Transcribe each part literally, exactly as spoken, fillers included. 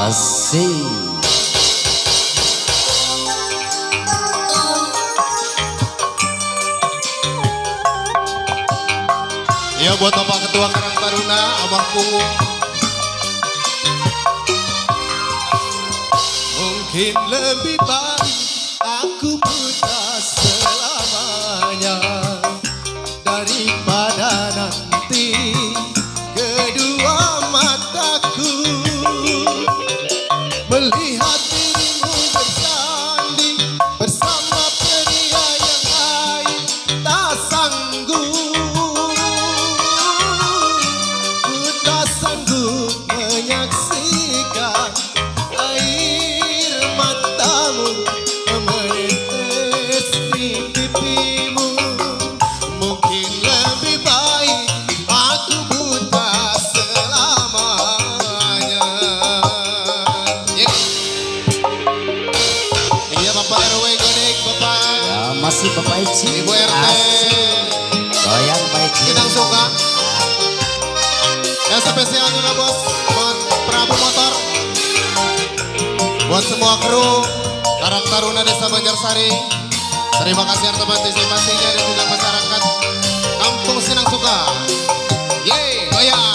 Asik. Ya buat Bapak Ketua Karang Taruna, Abang Pungu. Mungkin lebih baik aku buta selamanya daripada nanti kedua mataku melihat dirimu bersanding bersama pria yang lain. Tak sanggup, ku tak sanggup menyaksikan air matamu menetes di pipimu. Mungkin lebih baik aku buta selamanya. Iya Bapak R W Gonik, Bapak. Ya, masih Bapak Eci. Ibu R T. Goyang Pak Eci. Kita suka. Yang spesial juga bos buat Prabu Motor, buat semua kru Karang Taruna Desa Banjarsari. Terima kasih atas partisipasinya dan juga masyarakat Kampung Sinang Suka. Yeay, goyang.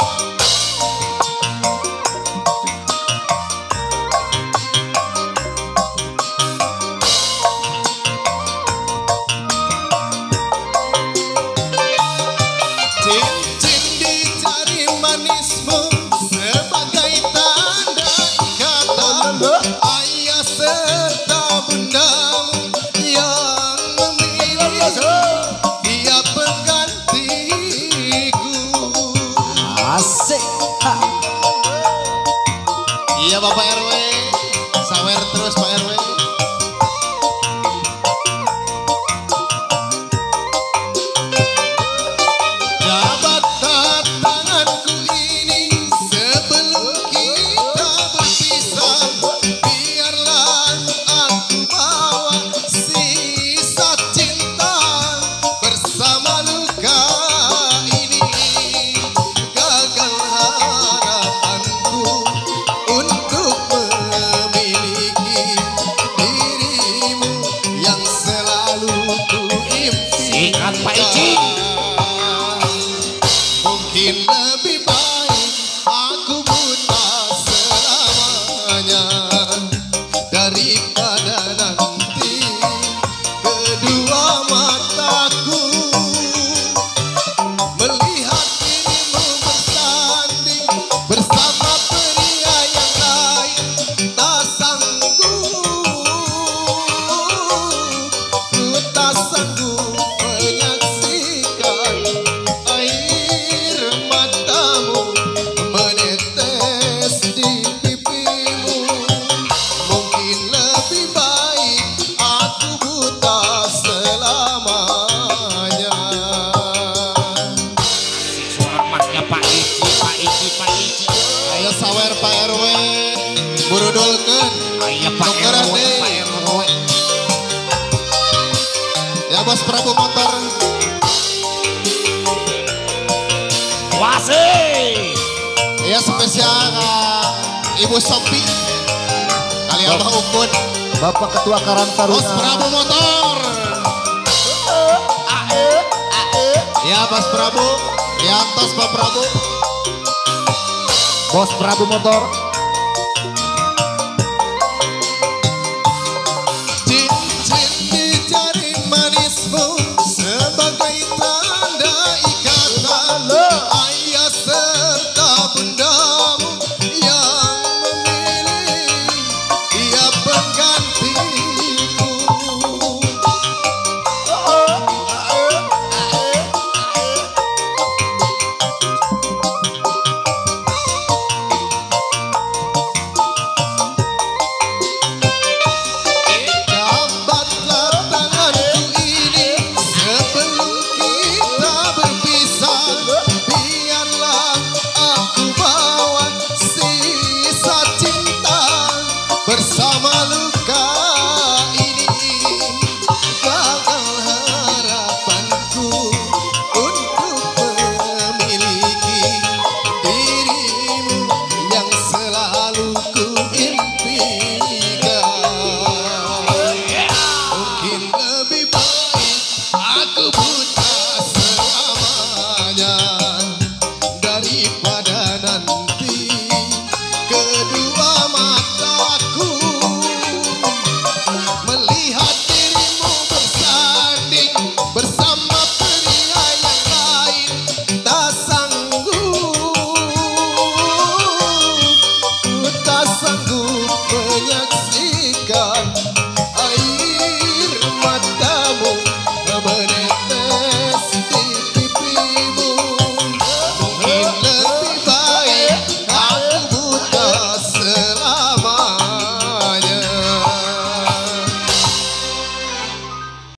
Cincin di jari manismu sebagai tanda ikatan ayah serta bundamu yang memilih dia penggantiku. Asik. Ha. Iya Bapak R W, sawer terus Pak R W. Dapat tanganku ini sebelum kita berpisah, biarlah aku bawa sisa cinta bersama luka ini. Gagal harapanku untuk memiliki dirimu yang selalu ku Sikat Pak Eci. impikan. Mungkin lebih baik aku buta selamanya daripada nanti kedua mataku melihat dirimu bersanding bersama pria yang lain. Tak sanggup, ku tak sanggup menyaksikan air matamu menetes di pipimu. Mungkin lebih baik aku buta selamanya. Suara emasnya Pak Eci, Pak Eci, Pak Eci. Ayo sawer Pak R W, burudulkeun. Ayo Pak R W, Pak R W. Ya bos Prabu Motor. Wasih. Ya spesial ka Ibu Sopi kali Abah Ukun. Bapak Ketua Karang Bos Taruna. Prabu Motor. Ya Bos Prabu, di atas Pak Prabu. Bos Prabu Motor. Cincin di jari manismu sebagai tanda ikatan ayah serta bundamu yang memilih dia penggantiku. kedua